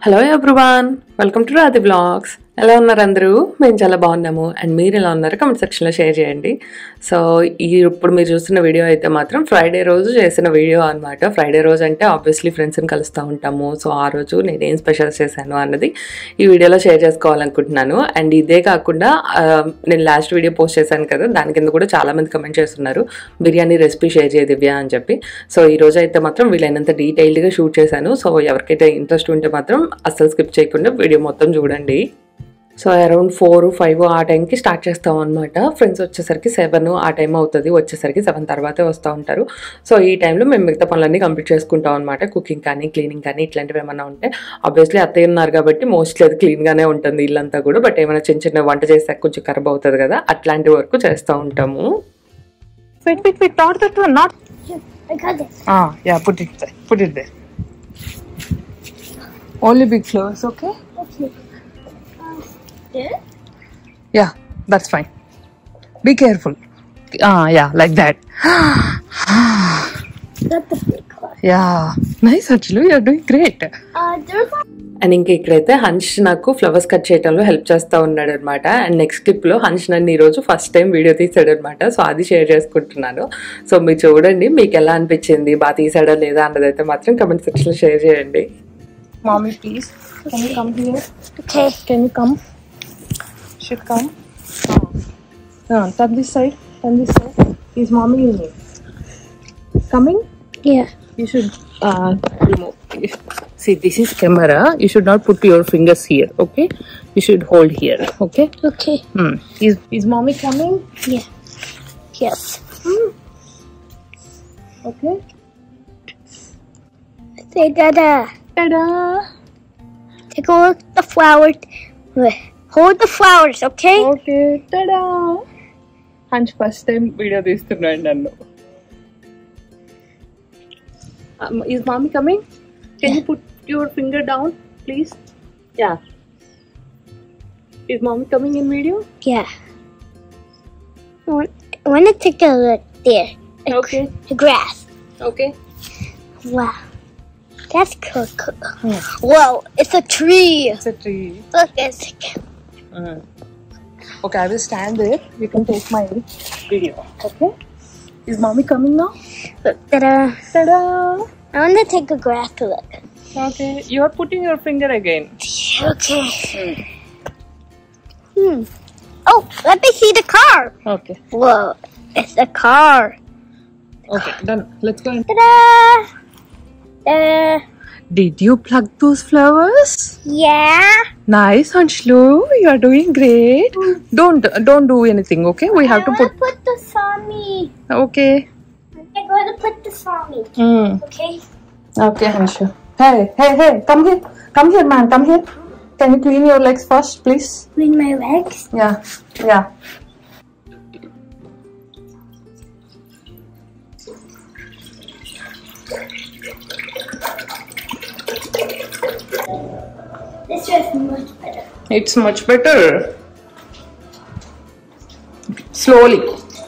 Hello everyone, welcome to Radhi blogs. ఎలా ఉన్నారు అందరూ? మేము చాలా బాగున్నాము. అండ్ మీరు ఎలా ఉన్నారు కమెంట్ సెక్షన్లో షేర్ చేయండి. సో ఇప్పుడు మీరు చూస్తున్న వీడియో అయితే మాత్రం ఫ్రైడే రోజు చేసిన వీడియో అనమాట. ఫ్రైడే రోజు అంటే ఆబ్వియస్లీ ఫ్రెండ్స్ని కలుస్తూ ఉంటాము. సో ఆ రోజు నేనేం స్పెషల్ చేశాను అన్నది ఈ వీడియోలో షేర్ చేసుకోవాలనుకుంటున్నాను. అండ్ ఇదే కాకుండా నేను లాస్ట్ వీడియో పోస్ట్ చేశాను కదా, దాని కింద కూడా చాలామంది కమెంట్ చేస్తున్నారు బిర్యానీ రెసిపీ షేర్ చేయ దివ్య అని చెప్పి. సో ఈ రోజు అయితే మాత్రం వీలైనంత డీటెయిల్డ్గా షూట్ చేశాను. సో ఎవరికైతే ఇంట్రెస్ట్ ఉంటే మాత్రం అస్సలు స్కిప్ చేయకుండా వీడియో మొత్తం చూడండి. సో అరౌండ్ 4-5 ఆ టైంకి స్టార్ట్ చేస్తాం అనమాట. ఫ్రెండ్స్ వచ్చేసరికి 7 ఆ టైం అవుతుంది. వచ్చేసరికి 7 తర్వాతే వస్తూ ఉంటారు. సో ఈ టైంలో మేము మిగతా పనులన్నీ కంప్లీట్ చేసుకుంటాం అనమాట. కుకింగ్ కానీ క్లీనింగ్ కానీ ఇట్లాంటివి ఏమైనా ఉంటే, ఆబ్వియస్లీ అత్తయ్య ఉన్నారు కాబట్టి మోస్ట్లీ అది క్లీన్గానే ఉంటుంది ఇల్లంతా కూడా. బట్ ఏమైనా చిన్న చిన్న వంట చేసాక కొంచెం ఖరాబ్ అవుతుంది కదా, అట్లాంటి వరకు చేస్తూ ఉంటాము. Not that one, not. I got it. Yeah, put it there. Only big flowers, okay? Okay. There? Yeah, that's fine. Be careful. Yeah, like that. Got the big one. Yeah, nice actually. You're doing great. There's one. And ఇంకా ఇక్కడైతే Hans నాకు flowers cut చేయడంలో help చేస్తూ ఉన్నాడు అనమాట. And next క్లిప్లో Hans నన్ను ఈరోజు first time video తీసాడు అనమాట. సో అది షేర్ చేసుకుంటున్నాను. సో మీరు చూడండి, మీకు ఎలా అనిపించింది, బాగా తీసాడా లేదా అన్నదైతే మాత్రం కమెంట్ సెక్షన్లో షేర్ చేయండి. Mommy, please. Can you come here? Okay. Can you come? Should come. Turn this side. Turn this side. Is mommy in here? Coming? Yeah. You should remove. See, this is camera. You should not put your fingers here. Okay? You should hold here. Okay? Okay. Is mommy coming? Yeah. Yes. Okay. Say Dada. Ta-da! Take a look at the flowers. Hold the flowers, okay? Okay. Ta-da! Hunch first time video తీస్తున్నాడు నన్ను. Is mommy coming? Can you put your finger down, please? Yeah. Is mommy coming in video? Yeah. I want to take a look there. Okay. The grass. Okay. Wow. That's cool. Whoa, it's a tree. It's a tree. Look, it's Okay, I will stand there. You can take my video. Okay? Is mommy coming now? Look, ta-da. Ta-da! I want to take a grass look. Okay. You are putting your finger again. Okay. Oh, let me see the car. Okay. Whoa, it's a car. Okay, done. Let's go. Ta-da! Ta-da! Did you pluck those flowers? Yeah. Nice, Anshlu. You are doing great. Don't do anything, okay? We have to I put. want to put this on me. Okay. I'm going to put this on me. Okay? Okay, Anshu. Hey, come here, man, come here. Can you clean your legs first, please? Clean my legs. Yeah. This is much better. It's much better. Slowly.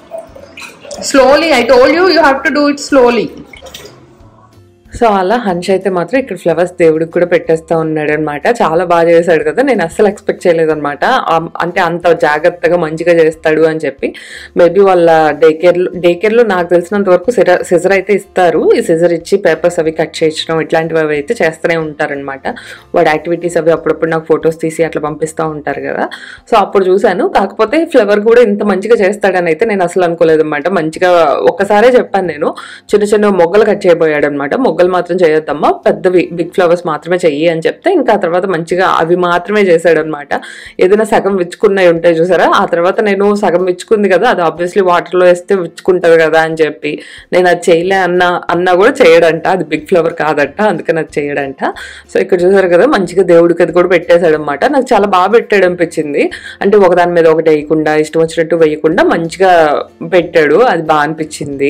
I told you have to do it slowly. So అలా హన్స్ అయితే మాత్రం ఇక్కడ flowers దేవుడికి కూడా పెట్టేస్తూ ఉన్నాడు అనమాట. చాలా బాగా చేశాడు కదా, నేను అస్సలు ఎక్స్పెక్ట్ చేయలేదన్నమాట. అంటే అంత జాగ్రత్తగా మంచిగా చేస్తాడు అని చెప్పి. మేబీ వాళ్ళ డే కేర్లో నాకు తెలిసినంత వరకు సిజర్ అయితే ఇస్తారు. ఈ సిజర్ ఇచ్చి పేపర్స్ అవి కట్ చేయించడం ఇట్లాంటివి అవి అయితే చేస్తూనే ఉంటారనమాట. వాడి యాక్టివిటీస్ అవి అప్పుడప్పుడు నాకు ఫొటోస్ తీసి అట్లా పంపిస్తూ ఉంటారు కదా. సో అప్పుడు చూశాను. కాకపోతే ఫ్లవర్ కూడా ఇంత మంచిగా చేస్తాడని అయితే నేను అసలు అనుకోలేదు అనమాట. మంచిగా ఒక్కసారే చెప్పాను నేను, చిన్న చిన్న మొగ్గలు కట్ చేయబోయాడు అనమాట. మొగ్గలు మాత్రం చేయొద్దమ్మా, పెద్దవి బిగ్ ఫ్లవర్స్ మాత్రమే చెయ్యి అని చెప్తే ఇంకా ఆ తర్వాత మంచిగా అవి మాత్రమే చేశాడు అనమాట. ఏదైనా సగం విచ్చుకున్నవి ఉంటాయి చూసారా, ఆ తర్వాత నేను సగం విచ్చుకుంది కదా, అది ఆబ్వియస్లీ వాటర్లో వేస్తే విచ్చుకుంటుంది కదా అని చెప్పి నేను అది చేయలే అన్నా కూడా చేయడంట. అది బిగ్ ఫ్లవర్ కాదంట, అందుకని అది చేయడంట. సో ఇక్కడ చూసారు కదా, మంచిగా దేవుడికి అది కూడా పెట్టేశాడు అనమాట. నాకు చాలా బాగా పెట్టాడు అనిపించింది. అంటే ఒకదాని మీద ఒకటి వేయకుండా ఇష్టం వచ్చినట్టు వేయకుండా మంచిగా పెట్టాడు. అది బాగా అనిపించింది.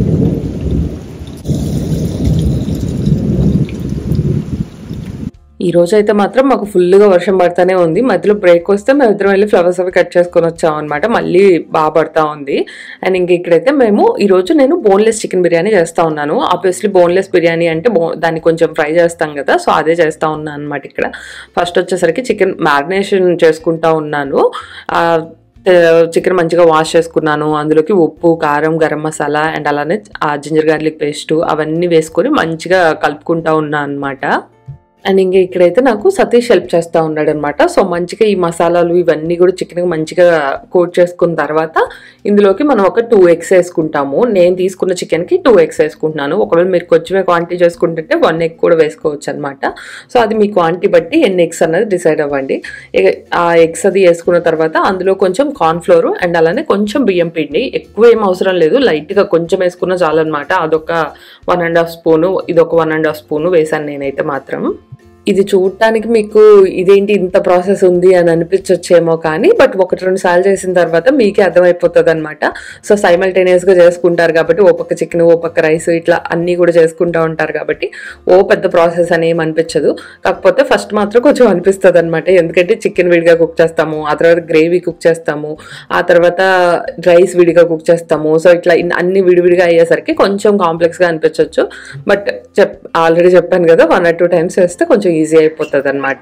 ఈ రోజు అయితే మాత్రం మాకు ఫుల్గా వర్షం పడతానే ఉంది. మధ్యలో బ్రేక్ వస్తే మేము ఇద్దరం వెళ్ళి ఫ్లవర్స్ అవి కట్ చేసుకొని వచ్చాం అనమాట. మళ్ళీ బాగా పడతా ఉంది. అండ్ ఇంక ఇక్కడైతే ఈరోజు నేను బోన్లెస్ చికెన్ బిర్యానీ చేస్తా ఉన్నాను. ఆబ్వియస్లీ బోన్లెస్ బిర్యానీ అంటే దాన్ని కొంచెం ఫ్రై చేస్తాం కదా, సో అదే చేస్తా ఉన్నాను అనమాట. ఇక్కడ ఫస్ట్ వచ్చేసరికి చికెన్ మ్యారినేషన్ చేసుకుంటా ఉన్నాను. చికెన్ మంచిగా వాష్ చేసుకున్నాను. అందులోకి ఉప్పు, కారం, గరం మసాలా అండ్ అలానే జింజర్ గార్లిక్ పేస్ట్ అవన్నీ వేసుకొని మంచిగా కలుపుకుంటా ఉన్నాను అనమాట. అండ్ ఇంక ఇక్కడైతే నాకు సతీష్ హెల్ప్ చేస్తూ ఉన్నాడు అనమాట. సో మంచిగా ఈ మసాలాలు ఇవన్నీ కూడా చికెన్కి మంచిగా కోట్ చేసుకున్న తర్వాత ఇందులోకి మనం ఒక 2 eggs వేసుకుంటాము. నేను తీసుకున్న చికెన్కి 2 eggs వేసుకుంటున్నాను. ఒకవేళ మీరు కొంచెమే క్వాంటిటీ చేసుకుంటుంటే 1 egg కూడా వేసుకోవచ్చు అనమాట. సో అది మీ క్వాంటిటీ బట్టి ఎన్ని ఎగ్స్ అన్నది డిసైడ్ అవ్వండి. ఆ ఎగ్స్ అది వేసుకున్న తర్వాత అందులో కొంచెం కార్న్ఫ్లోర్ అండ్ అలానే కొంచెం బియ్యం పిండి, ఎక్కువ ఏం అవసరం లేదు, లైట్గా కొంచెం వేసుకున్న చాలన్నమాట. అదొక 1.5 స్పూను, ఇదొక 1.5 స్పూను వేసాను నేనైతే మాత్రం. ఇది చూడటానికి మీకు ఇదేంటి ఇంత ప్రాసెస్ ఉంది అని అనిపించొచ్చేమో, కానీ బట్ 1-2 సార్లు చేసిన తర్వాత మీకే అర్థమైపోతుంది అనమాట. సో సైమల్టేనియస్గా చేసుకుంటారు కాబట్టి ఓ పక్క చికెన్ ఓ పక్క రైస్ ఇట్లా అన్నీ కూడా చేసుకుంటూ ఉంటారు కాబట్టి ఓ పెద్ద ప్రాసెస్ అని ఏం అనిపించదు. కాకపోతే ఫస్ట్ మాత్రం కొంచెం అనిపిస్తుంది అనమాట. ఎందుకంటే చికెన్ విడిగా కుక్ చేస్తాము, ఆ తర్వాత గ్రేవీ కుక్ చేస్తాము, ఆ తర్వాత రైస్ విడిగా కుక్ చేస్తాము. సో ఇట్లా అన్ని విడివిడిగా అయ్యేసరికి కొంచెం కాంప్లెక్స్గా అనిపించవచ్చు. బట్ ఆల్రెడీ చెప్పాను కదా, 1 or 2 times చేస్తే కొంచెం ఈజీ అయిపోతుంది అనమాట.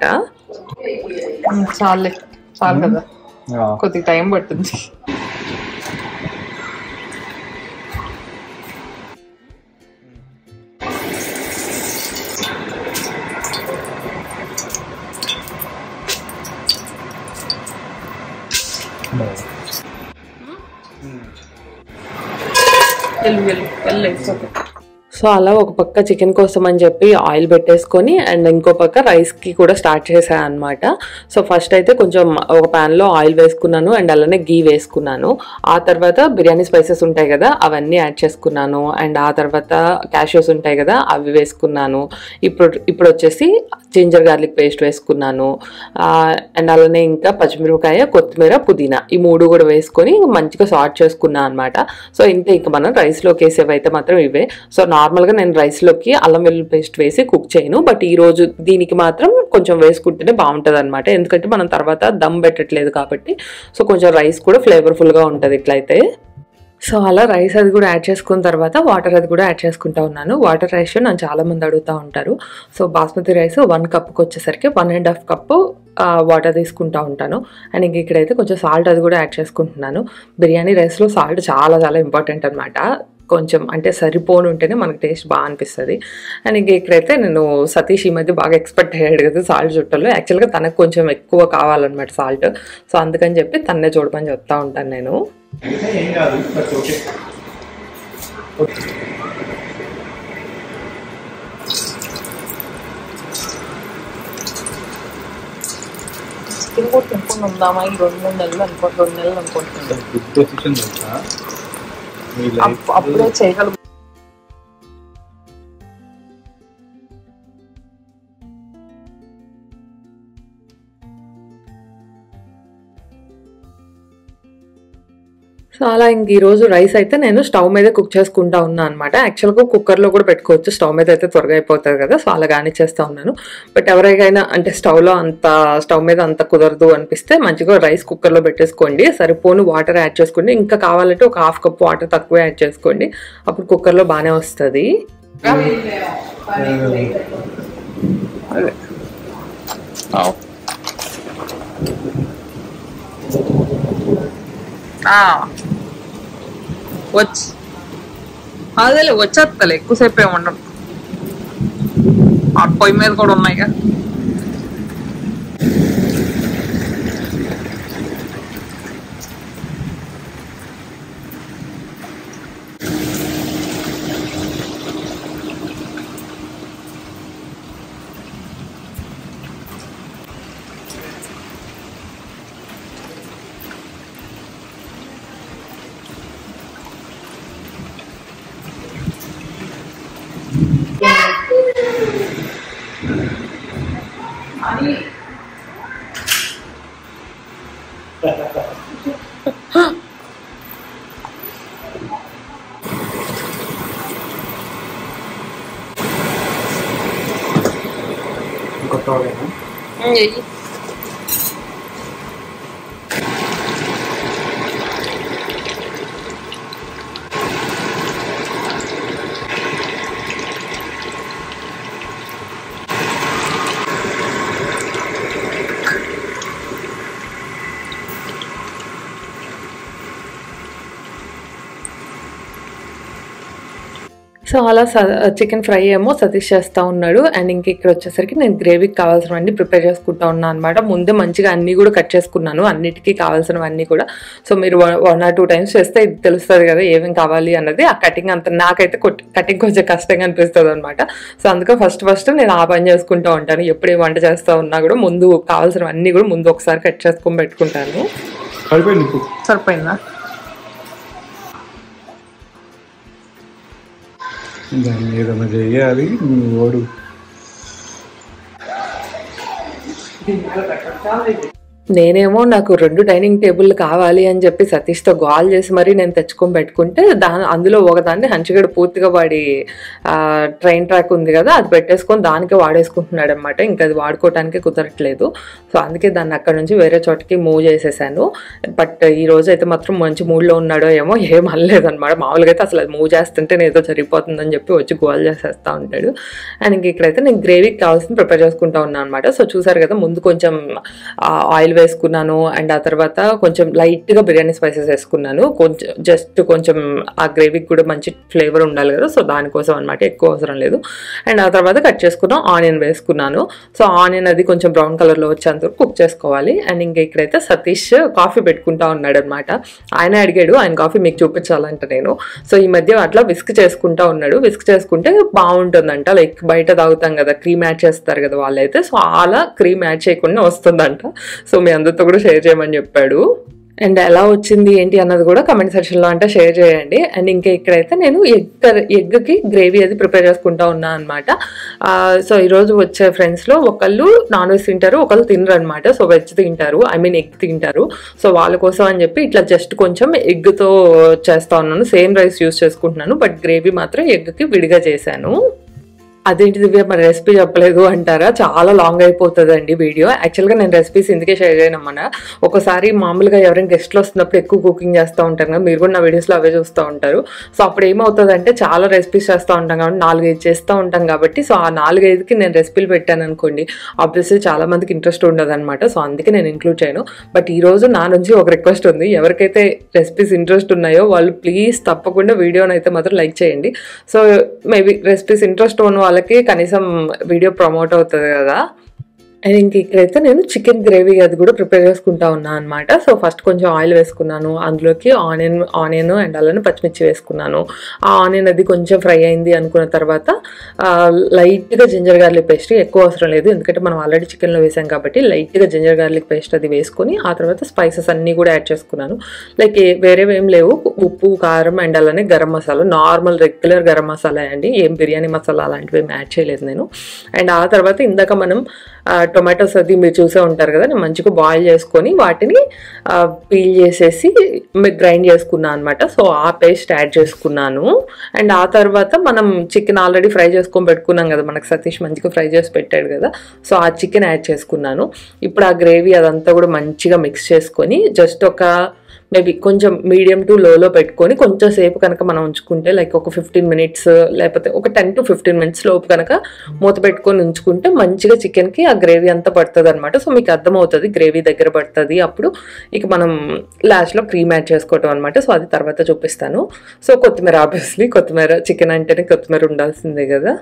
చాలు కదా, కొద్దిగా టైం పడుతుంది. సో అలా ఒక పక్క చికెన్ కోసం అని చెప్పి ఆయిల్ పెట్టేసుకొని అండ్ ఇంకో పక్క రైస్కి కూడా స్టార్ట్ చేశాను అనమాట. సో ఫస్ట్ అయితే కొంచెం ఒక ప్యాన్లో ఆయిల్ వేసుకున్నాను అండ్ అలానే గీ వేసుకున్నాను. ఆ తర్వాత బిర్యానీ స్పైసెస్ ఉంటాయి కదా అవన్నీ యాడ్ చేసుకున్నాను. అండ్ ఆ తర్వాత క్యాష్యూస్ ఉంటాయి కదా అవి వేసుకున్నాను. ఇప్పుడు వచ్చేసి జింజర్ గార్లిక్ పేస్ట్ వేసుకున్నాను. అండ్ అలానే ఇంకా పచ్చిమిరపకాయ, కొత్తిమీర, పుదీనా ఈ 3 కూడా వేసుకొని మంచిగా సార్ట్ చేసుకున్నాను అనమాట. సో ఇంతే, ఇంకా మనం రైస్లోకి వేసేవైతే మాత్రం ఇవే. సో నార్మల్గా నేను రైస్లోకి అల్లం వెల్లుల్లి పేస్ట్ వేసి కుక్ చేయను, బట్ ఈరోజు దీనికి మాత్రం కొంచెం వేసుకుంటేనే బాగుంటుంది అనమాట. ఎందుకంటే మనం తర్వాత దమ్ పెట్టట్లేదు కాబట్టి. సో కొంచెం రైస్ కూడా ఫ్లేవర్ఫుల్గా ఉంటుంది ఇట్లయితే. సో అలా రైస్ అది కూడా యాడ్ చేసుకున్న తర్వాత వాటర్ అది కూడా యాడ్ చేసుకుంటా ఉన్నాను. వాటర్ రేషియో నన్ను చాలామంది అడుగుతూ ఉంటారు. సో బాస్మతి రైస్ 1 కప్కి వచ్చేసరికి 1.5 కప్పు వాటర్ తీసుకుంటూ ఉంటాను. అండ్ ఇంక ఇక్కడైతే కొంచెం సాల్ట్ అది కూడా యాడ్ చేసుకుంటున్నాను. బిర్యానీ రైస్లో సాల్ట్ చాలా చాలా ఇంపార్టెంట్ అనమాట. కొంచెం అంటే సరిపోను ఉంటేనే మనకు టేస్ట్ బాగా అనిపిస్తుంది. అండ్ ఇంక ఇక్కడైతే నేను సతీష్ ఈ మధ్య బాగా ఎక్స్పెక్ట్ అయ్యాడు కదా సాల్ట్ చుట్టల్లో. యాక్చువల్గా తనకు కొంచెం ఎక్కువ కావాలన్నమాట సాల్ట్. సో అందుకని చెప్పి తన్నే చూడమని చెప్తా ఉంటాను నేను. ఉందామా ఈ 2-3 నెలలు 2 నెలలు అనుకుంటున్నాను. అప్పుడే చేయగలం. సో అలా ఇంక ఈరోజు రైస్ అయితే నేను స్టవ్ మీద కుక్ చేసుకుంటా ఉన్నా అనమాట. యాక్చువల్గా కుక్కర్లో కూడా పెట్టుకోవచ్చు, స్టవ్ మీద అయితే త్వరగా అయిపోతుంది కదా. సో అలా కానిచ్చేస్తూ ఉన్నాను. బట్ ఎవరికైనా అంటే స్టవ్ మీద అంత కుదరదు అనిపిస్తే మంచిగా రైస్ కుక్కర్లో పెట్టేసుకోండి. సరిపోను వాటర్ యాడ్ చేసుకోండి. ఇంకా కావాలంటే ఒక 1/2 కప్ వాటర్ తక్కువ యాడ్ చేసుకోండి. అప్పుడు కుక్కర్లో బాగానే వస్తుంది. అదేలే వచ్చేస్తలే, ఎక్కువసేపు ఏమి ఉండదు. ఆ పొయ్యి మీద కూడా ఉన్నాయిగా. కొత్తవాడేనా? సో అలా చికెన్ ఫ్రై ఏమో సతీష్ చేస్తూ ఉన్నాడు. అండ్ ఇంక ఇక్కడ వచ్చేసరికి నేను గ్రేవీకి కావాల్సినవన్నీ ప్రిపేర్ చేసుకుంటా ఉన్నాను అనమాట. ముందే మంచిగా అన్నీ కూడా కట్ చేసుకున్నాను, అన్నిటికీ కావాల్సినవన్నీ కూడా. సో మీరు 1 or 2 times చేస్తే ఇది తెలుస్తుంది కదా ఏమేమి కావాలి అన్నది. ఆ కటింగ్ అంత నాకైతే కటింగ్ కొంచెం కష్టంగా అనిపిస్తుంది అనమాట. సో అందుకే ఫస్ట్ నేను ఆ పని చేసుకుంటూ ఉంటాను. ఎప్పుడు ఏ వంట చేస్తూ ఉన్నా కూడా ముందు కావాల్సినవన్నీ కూడా ముందు ఒకసారి కట్ చేసుకొని పెట్టుకుంటాను. సరిపోయిందా? దాన్ని ఏదైనా చెయ్యాలి ఓడు. నేనేమో నాకు 2 డైనింగ్ టేబుల్ కావాలి అని చెప్పి సతీష్తో గోల్ చేసి మరీ నేను తెచ్చుకొని పెట్టుకుంటే అందులో ఒకదాన్ని హంచిగడ పూర్తిగా వాడి ట్రైన్ ట్రాక్ ఉంది కదా అది పెట్టేసుకొని దానికే వాడేసుకుంటున్నాడు అనమాట. ఇంకా అది వాడుకోవటానికి కుదరట్లేదు. సో అందుకే దాన్ని అక్కడ నుంచి వేరే చోటకి మూవ్ చేసేసాను. బట్ ఈ రోజు అయితే మాత్రం మంచి మూడ్లో ఉన్నాడో ఏమో ఏం అనలేదన్నమాట. మామూలుగా అయితే అసలు అది మూవ్ చేస్తుంటే ఏదో జరిగిపోతుందని చెప్పి వచ్చి గోల్ చేసేస్తూ ఉంటాడు. అండ్ ఇంక ఇక్కడైతే నేను గ్రేవీకి కావాల్సింది ప్రిపేర్ చేసుకుంటా ఉన్నాను అనమాట. సో చూసారు కదా ముందు కొంచెం ఆయిల్ వేసుకున్నాను. అండ్ ఆ తర్వాత కొంచెం లైట్గా బిర్యానీ స్పైసెస్ వేసుకున్నాను. కొంచెం ఆ గ్రేవీకి కూడా మంచి ఫ్లేవర్ ఉండాలి కదా. సో దానికోసం అనమాట, ఎక్కువ అవసరం లేదు. అండ్ ఆ తర్వాత కట్ చేసుకున్న ఆనియన్ వేసుకున్నాను. సో ఆనియన్ అది కొంచెం బ్రౌన్ కలర్లో వచ్చేంత వరకు కుక్ చేసుకోవాలి. అండ్ ఇంకా ఇక్కడైతే సతీష్ కాఫీ పెట్టుకుంటా ఉన్నాడు అనమాట. ఆయన అడిగాడు ఆయన కాఫీ మీకు చూపించాలంట నేను. సో ఈ మధ్య అట్లా విస్క్ చేసుకుంటా ఉన్నాడు. విస్క్ చేసుకుంటే బాగుంటుందంట. లైక్ బయట తాగుతాం కదా క్రీమ్ యాడ్ చేస్తారు కదా వాళ్ళైతే. సో అలా క్రీమ్ యాడ్ చేయకుండా వస్తుందంట. సో మీ అందరితో కూడా షేర్ చేయమని చెప్పాడు. అండ్ ఎలా వచ్చింది ఏంటి అన్నది కూడా కమెంట్ సెక్షన్లో అంటే షేర్ చేయండి. అండ్ ఇంకా ఇక్కడైతే నేను ఎగ్కి గ్రేవీ అది ప్రిపేర్ చేసుకుంటా ఉన్నాను అనమాట. సో ఈరోజు వచ్చే ఫ్రెండ్స్లో ఒకళ్ళు నాన్ వెజ్ తింటారు, ఒకళ్ళు తినరు అనమాట. సో వెజ్ తింటారు, ఎగ్ తింటారు. సో వాళ్ళ కోసం అని చెప్పి ఇట్లా జస్ట్ కొంచెం ఎగ్తో చేస్తా ఉన్నాను. సేమ్ రైస్ యూస్ చేసుకుంటున్నాను, బట్ గ్రేవీ మాత్రం ఎగ్కి విడిగా చేశాను. అదేంటి దివ్య మరి రెసిపీ చెప్పలేదు అంటారా? చాలా లాంగ్ అయిపోతుందండి వీడియో. యాక్చువల్గా నేను రెసిపీస్ ఇందుకే షేర్ చేయనమ్మా. ఒకసారి మామూలుగా ఎవరైనా గెస్ట్లు వస్తున్నప్పుడు ఎక్కువ కుకింగ్ చేస్తూ ఉంటాను కదా, మీరు కూడా నా వీడియోస్లో అవే చూస్తూ ఉంటారు. సో అప్పుడు ఏమవుతుందంటే చాలా రెసిపీస్ చేస్తూ ఉంటాం కాబట్టి 4-5 చేస్తూ ఉంటాం కాబట్టి. సో ఆ 4-5కి నేను రెసిపీలు పెట్టాను అనుకోండి, ఆబ్వియస్లీ చాలా మందికి ఇంట్రెస్ట్ ఉండదు అనమాట. సో అందుకే నేను ఇంక్లూడ్ చేయను. బట్ ఈరోజు నా నుంచి ఒక రిక్వెస్ట్ ఉంది. ఎవరికైతే రెసిపీస్ ఇంట్రెస్ట్ ఉన్నాయో వాళ్ళు ప్లీజ్ తప్పకుండా వీడియోని అయితే మాత్రం లైక్ చేయండి. సో మేబీ రెసిపీస్ ఇంట్రెస్ట్ ఉన్న వాళ్ళకి కనీసం వీడియో ప్రమోట్ అవుతుంది కదా. అండ్ ఇంక ఇక్కడైతే నేను చికెన్ గ్రేవీ అది కూడా ప్రిపేర్ చేసుకుంటా ఉన్నాను అనమాట. సో ఫస్ట్ కొంచెం ఆయిల్ వేసుకున్నాను, అందులోకి ఆనియన్ అండ్ అలానే పచ్చిమిర్చి వేసుకున్నాను. ఆ ఆనియన్ అది కొంచెం ఫ్రై అయింది అనుకున్న తర్వాత లైట్గా జింజర్ గార్లిక్ పేస్ట్, ఎక్కువ అవసరం లేదు ఎందుకంటే మనం ఆల్రెడీ చికెన్లో వేసాం కాబట్టి. లైట్గా జింజర్ గార్లిక్ పేస్ట్ అది వేసుకొని ఆ తర్వాత స్పైసెస్ అన్నీ కూడా యాడ్ చేసుకున్నాను. లైక్ వేరేవి ఏం లేవు, ఉప్పు కారం అండ్ అలానే గరం మసాలా, నార్మల్ రెగ్యులర్ గరం మసాలా అండి, ఏం బిర్యానీ మసాలా అలాంటివి ఏం యాడ్ చేయలేదు నేను. అండ్ ఆ తర్వాత ఇందాక మనం టొమాటోస్ అది మీరు చూసే ఉంటారు కదా, నేను మంచిగా బాయిల్ చేసుకొని వాటిని పీల్ చేసేసి గ్రైండ్ చేసుకున్నాను అనమాట. సో ఆ పేస్ట్ యాడ్ చేసుకున్నాను. అండ్ ఆ తర్వాత మనం చికెన్ ఆల్రెడీ ఫ్రై చేసుకొని పెట్టుకున్నాం కదా, మనకు సతీష్ మంచిగా ఫ్రై చేసి పెట్టాడు కదా. సో ఆ చికెన్ యాడ్ చేసుకున్నాను. ఇప్పుడు ఆ గ్రేవీ అదంతా కూడా మంచిగా మిక్స్ చేసుకొని జస్ట్ ఒక మేబీ కొంచెం మీడియం టు లోలో పెట్టుకొని కొంచెం సేపు కనుక మనం ఉంచుకుంటే లైక్ ఒక 15 minutes లేకపోతే ఒక 10 to 15 minutes లోపు కనుక మూత పెట్టుకొని ఉంచుకుంటే మంచిగా చికెన్కి ఆ గ్రేవీ అంతా పడుతుంది అనమాట. సో మీకు అర్థమవుతుంది గ్రేవీ దగ్గర పడుతుంది. అప్పుడు ఇక మనం లాస్ట్లో క్రీమ్ యాడ్ చేసుకోవటం అనమాట. సో అది తర్వాత చూపిస్తాను. సో కొత్తిమీర, ఆబ్వియస్లీ కొత్తిమీర, చికెన్ అంటేనే కొత్తిమీర ఉండాల్సిందే కదా.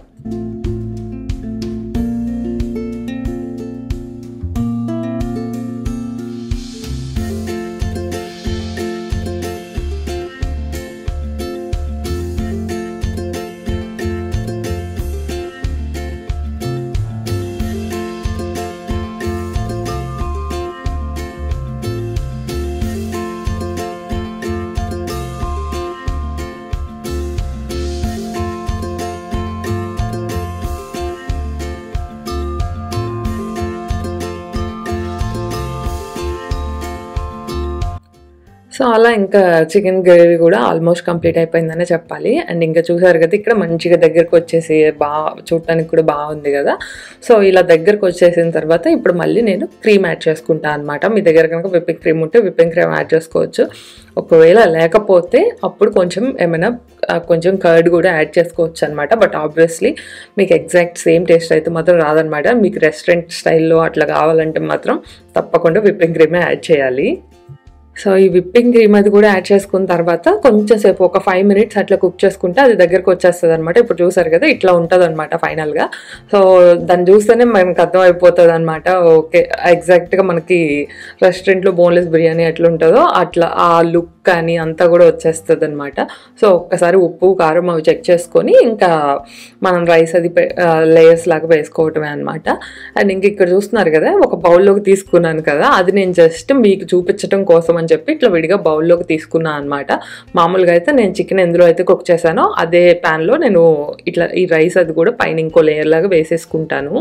సో అలా ఇంకా చికెన్ గ్రేవీ కూడా ఆల్మోస్ట్ కంప్లీట్ అయిపోయిందనే చెప్పాలి. అండ్ ఇంకా చూసారు కదా ఇక్కడ మంచిగా దగ్గరకు వచ్చేసి చూడటానికి కూడా బాగుంది కదా. సో ఇలా దగ్గరకు వచ్చేసిన తర్వాత ఇప్పుడు మళ్ళీ నేను క్రీమ్ యాడ్ చేసుకుంటాను అనమాట. మీ దగ్గర కనుక విప్పింగ్ క్రీమ్ ఉంటే విప్పింగ్ క్రీమ్ యాడ్ చేసుకోవచ్చు. ఒకవేళ లేకపోతే అప్పుడు కొంచెం కర్డ్ కూడా యాడ్ చేసుకోవచ్చు అనమాట. బట్ ఆబ్వియస్లీ మీకు ఎగ్జాక్ట్ సేమ్ టేస్ట్ అయితే మాత్రం రాదనమాట. మీకు రెస్టారెంట్ స్టైల్లో అట్లా కావాలంటే మాత్రం తప్పకుండా విప్పింగ్ క్రీమే యాడ్ చేయాలి. సో ఈ విప్పింగ్ క్రీమ్ అది కూడా యాడ్ చేసుకున్న తర్వాత కొంచెం సేపు ఒక 5 minutes అట్లా కుక్ చేసుకుంటే అది దగ్గరకు వచ్చేస్తుంది అనమాట. ఇప్పుడు చూసారు కదా ఇట్లా ఉంటుంది అనమాట ఫైనల్గా. సో దాన్ని చూస్తేనే మనకు అర్థమైపోతుంది అనమాట. ఓకే, ఎగ్జాక్ట్గా మనకి రెస్టారెంట్లో బోన్లెస్ బిర్యానీ ఎట్లా ఉంటుందో అట్లా ఆ లుక్ కానీ అంతా కూడా వచ్చేస్తుంది అనమాట. సో ఒక్కసారి ఉప్పు కారం అవి చెక్ చేసుకొని ఇంకా మనం రైస్ అది లేయర్స్ లాగా వేసుకోవటమే అనమాట. అండ్ ఇంక ఇక్కడ చూస్తున్నారు కదా ఒక బౌల్లోకి తీసుకున్నాను కదా, అది నేను జస్ట్ మీకు చూపించడం కోసం అని చెప్పి ఇట్లా విడిగా బౌల్లోకి తీసుకున్నాను అనమాట. మామూలుగా అయితే నేను చికెన్ ఎందులో అయితే కుక్ చేశానో అదే ప్యాన్లో నేను ఇట్లా ఈ రైస్ అది కూడా పైన ఇంకో లేయర్ లాగా వేసేసుకుంటాను.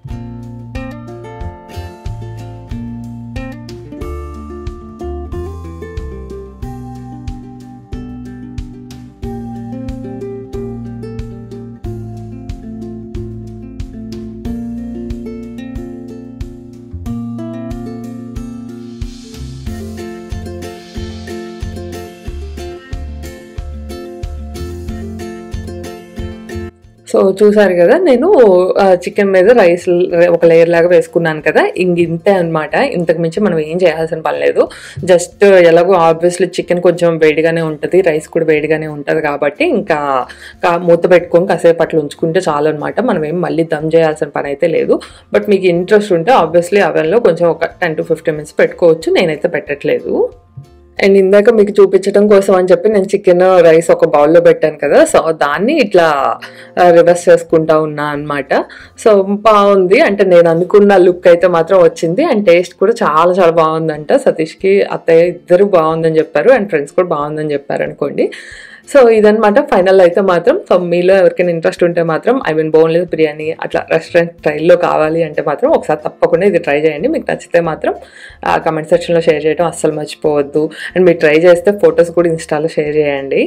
సో చూసారు కదా నేను చికెన్ మీద రైస్ ఒక లేయర్ లాగా వేసుకున్నాను కదా, ఇంతే అనమాట. ఇంతకు మించి మనం ఏం చేయాల్సిన పని లేదు. జస్ట్ ఎలాగో ఆబ్వియస్లీ చికెన్ కొంచెం వేడిగానే ఉంటుంది, రైస్ కూడా వేడిగానే ఉంటుంది కాబట్టి ఇంకా మూత పెట్టుకొని కాసేపు అట్లా ఉంచుకుంటే చాలు అనమాట. మనం ఏం మళ్ళీ దమ్ చేయాల్సిన పని అయితే లేదు. బట్ మీకు ఇంట్రెస్ట్ ఉంటే ఆబ్వియస్లీ అవెన్లో కొంచెం ఒక 10 to 15 minutes పెట్టుకోవచ్చు. నేనైతే పెట్టట్లేదు. అండ్ ఇందాక మీకు చూపించడం కోసం అని చెప్పి నేను చికెన్ రైస్ ఒక బౌల్లో పెట్టాను కదా, సో దాన్ని ఇట్లా రివర్స్ చేసుకుంటా ఉన్నా అనమాట. సో బాగుంది, అంటే నేను అనుకున్న లుక్ అయితే మాత్రం వచ్చింది. అండ్ టేస్ట్ కూడా చాలా చాలా బాగుందంట. సతీష్కి అత్తయ్య ఇద్దరు బాగుందని చెప్పారు అండ్ ఫ్రెండ్స్ కూడా బాగుందని చెప్పారు అనుకోండి. సో ఇదనమాట ఫైనల్ అయితే మాత్రం. సో మీలో ఎవరికైనా ఇంట్రెస్ట్ ఉంటే మాత్రం బోన్లెస్ బిర్యానీ అట్లా రెస్టారెంట్ స్టైల్లో కావాలి అంటే మాత్రం ఒకసారి తప్పకుండా ఇది ట్రై చేయండి. మీకు నచ్చితే మాత్రం కమెంట్ సెక్షన్లో షేర్ చేయడం అస్సలు మర్చిపోవద్దు. అండ్ మీరు ట్రై చేస్తే ఫొటోస్ కూడా ఇన్స్టాలో షేర్ చేయండి.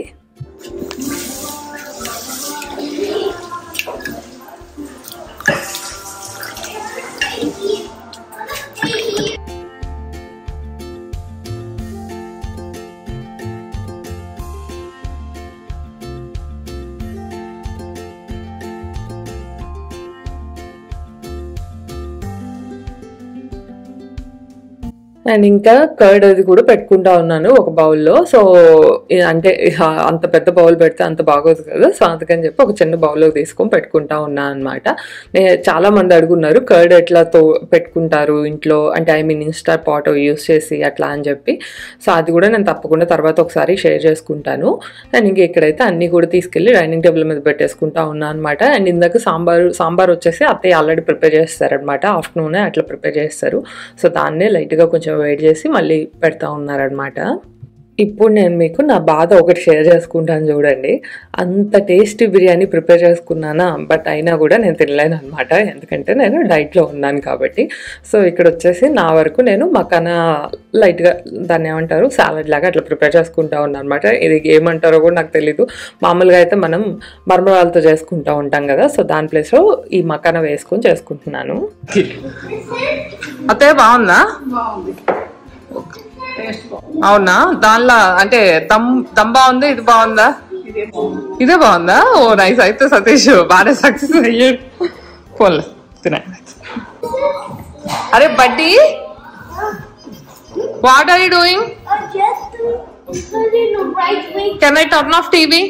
అండ్ ఇంకా కర్డ్ అది కూడా పెట్టుకుంటా ఉన్నాను ఒక బౌల్లో. సో అంటే అంత పెద్ద బౌల్ పెడితే అంత బాగోదు కదా, సో అందుకని చెప్పి ఒక చిన్న బౌల్లో తీసుకొని పెట్టుకుంటా ఉన్నా అనమాట. చాలా మంది అడుగున్నారు కర్డ్ ఎట్లా పెట్టుకుంటారు ఇంట్లో, అంటే ఇన్స్టా పాట్ యూస్ చేసి అట్లా అని చెప్పి. సో అది కూడా నేను తప్పకుండా తర్వాత ఒకసారి షేర్ చేసుకుంటాను. అండ్ ఇంక ఇక్కడైతే అన్నీ కూడా తీసుకెళ్ళి డైనింగ్ టేబుల్ మీద పెట్టేసుకుంటా ఉన్నా అనమాట. అండ్ ఇందాక సాంబార్ వచ్చేసి అత్తయ్య ఆల్రెడీ ప్రిపేర్ చేస్తారనమాట, ఆఫ్టర్నూనే అట్లా ప్రిపేర్ చేస్తారు. సో దాన్నే లైట్గా కొంచెం వెయిట్ చేసి మళ్ళీ పెడతా ఉన్నారనమాట. ఇప్పుడు నేను మీకు నా బాధ ఒకటి షేర్ చేసుకుంటాను చూడండి. అంత టేస్టీ బిర్యానీ ప్రిపేర్ చేసుకున్నానా, బట్ అయినా కూడా నేను తినలేను అనమాట, ఎందుకంటే నేను డైట్లో ఉన్నాను కాబట్టి. సో ఇక్కడ వచ్చేసి నా వరకు నేను మకానా లైట్గా దాన్ని ఏమంటారు సాలడ్ లాగా అట్లా ప్రిపేర్ చేసుకుంటా ఉన్నాను అనమాట. ఇది ఏమంటారో కూడా నాకు తెలీదు. మామూలుగా అయితే మనం మరమరాలతో చేసుకుంటూ ఉంటాం కదా, సో దాని ప్లేస్లో ఈ మకానా వేసుకొని చేసుకుంటున్నాను. అతే బాగుందా? అవునా, దానిలో అంటే దమ్ బాగుంది, ఇది బాగుందా? ఇదే బాగుందా? Oh nice. అయితే సతీష్ బాగా సక్సెస్ అయ్యాడు. పోన్లే తినండి. అరే buddy, what are you doing? Can I turn off TV?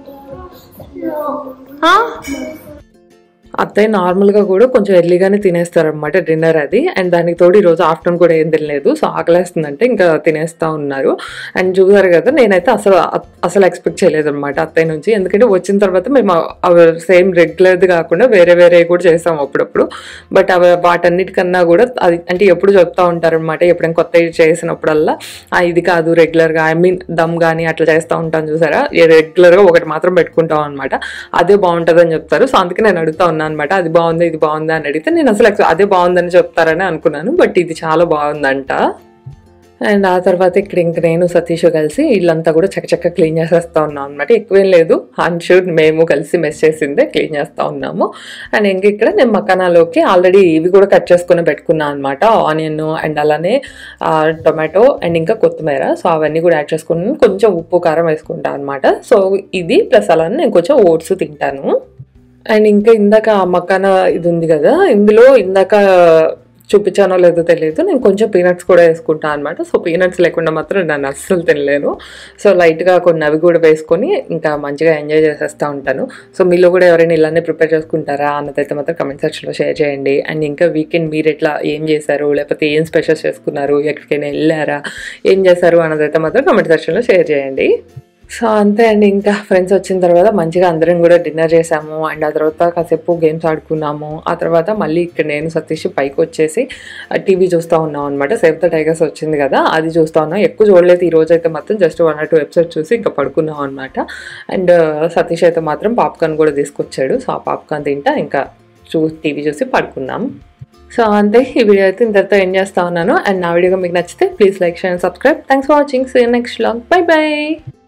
అత్తయ్య నార్మల్గా కూడా కొంచెం ఎర్లీగానే తినేస్తారనమాట డిన్నర్ అది. అండ్ దానికి తోడు ఈరోజు ఆఫ్టర్నూన్ కూడా ఏం తినలేదు, సో ఆకలేస్తుందంటే ఇంకా తినేస్తూ ఉన్నారు. అండ్ చూసారు కదా, నేనైతే అసలు ఎక్స్పెక్ట్ చేయలేదు అనమాట అత్తయ్య నుంచి, ఎందుకంటే వచ్చిన తర్వాత మేము సేమ్ రెగ్యులర్ది కాకుండా వేరే కూడా చేస్తాం అప్పుడప్పుడు. బట్ వాటన్నిటికన్నా కూడా అది అంటే ఎప్పుడు చెప్తా ఉంటారనమాట, ఎప్పుడైనా కొత్తవి చేసినప్పుడల్లా ఇది కాదు రెగ్యులర్గా దమ్ కానీ అట్లా చేస్తూ ఉంటాను చూసారా, రెగ్యులర్గా ఒకటి మాత్రం పెట్టుకుంటాం అనమాట, అదే బాగుంటుంది అని చెప్తారు. సో అందుకే నేను అడుగుతా ఉన్నాను అనమాట, అది బాగుందా ఇది బాగుందా అని అడిగితే నేను అసలు అదే బాగుందని చెప్తారని అనుకున్నాను, బట్ ఇది చాలా బాగుందంట. అండ్ ఆ తర్వాత ఇక్కడ ఇంక నేను సతీష్ కలిసి ఇల్లంతా కూడా చక్కచక్క క్లీన్ చేసేస్తూ ఉన్నాం అనమాట. ఎక్కువేం లేదు, షూర్ మేము కలిసి మెస్ చేసిందే క్లీన్ చేస్తూ ఉన్నాము. అండ్ ఇంక ఇక్కడ నేను మకానాలోకి ఆల్రెడీ ఇవి కూడా కట్ చేసుకుని పెట్టుకున్నాను అనమాట, ఆనియన్ అండ్ అలానే టొమాటో అండ్ ఇంకా కొత్తిమీర. సో అవన్నీ కూడా యాడ్ చేసుకుని కొంచెం ఉప్పు కారం వేసుకుంటాను అనమాట. సో ఇది ప్లస్ అలానే నేను కొంచెం ఓట్స్ తింటాను. అండ్ ఇంకా ఇందాక మకానా ఇది ఉంది కదా, ఇందులో ఇందాక చూపించానో లేదో తెలియదు, నేను కొంచెం పీనట్స్ కూడా వేసుకుంటాను అనమాట. సో పీనట్స్ లేకుండా మాత్రం నేను అస్సలు తినలేను. సో లైట్గా కొన్ని అవి కూడా వేసుకొని ఇంకా మంచిగా ఎంజాయ్ చేసేస్తూ ఉంటాను. సో మీలో కూడా ఎవరైనా ఇలానే ప్రిపేర్ చేసుకుంటారా అన్నదైతే మాత్రం కమెంట్ సెక్షన్లో షేర్ చేయండి. అండ్ ఇంకా వీకెండ్ మీరు ఎట్లా ఏం చేశారు, లేకపోతే ఏం స్పెషల్స్ చేసుకున్నారు, ఎక్కడికైనా వెళ్ళారా, ఏం చేశారు అన్నదైతే మాత్రం కమెంట్ సెక్షన్లో షేర్ చేయండి. సో అంతే అండి, ఇంకా ఫ్రెండ్స్ వచ్చిన తర్వాత మంచిగా అందరం కూడా డిన్నర్ చేసాము. అండ్ ఆ తర్వాత కాసేపు గేమ్స్ ఆడుకున్నాము. ఆ తర్వాత మళ్ళీ ఇక్కడ నేను సతీష్ పైకి వచ్చేసి టీవీ చూస్తూ ఉన్నాం అనమాట. సేవ్ ద టైగర్స్ వచ్చింది కదా, అది చూస్తూ ఉన్నాం. ఎక్కువ చూడలేదు ఈ రోజు అయితే మాత్రం, జస్ట్ 1 or 2 ఎపిసోడ్స్ చూసి ఇంకా పడుకున్నాం అనమాట. అండ్ సతీష్ అయితే మాత్రం పాప్కార్న్ కూడా తీసుకొచ్చాడు. సో ఆ పాప్కార్న్ తింటా ఇంకా టీవీ చూసి పడుకున్నాం. సో అంతే, ఈ వీడియో అయితే ఇంతటితో ఎండ్ చేస్తా ఉన్నాను. అండ్ నా వీడియో మీకు నచ్చితే please like, share and subscribe. Thanks for watching. See you next vlog. Bye by.